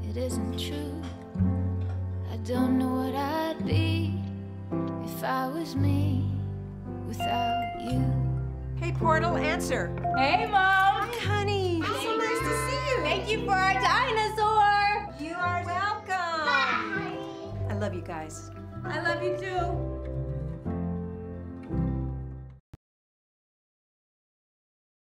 it isn't true. I don't know what I'd be if I was me without you. Hey, Portal, answer. Hey, Mom. Hi, honey. It's so nice to see you. Thank you for our dinosaur. You are welcome. I love you guys. I love you too.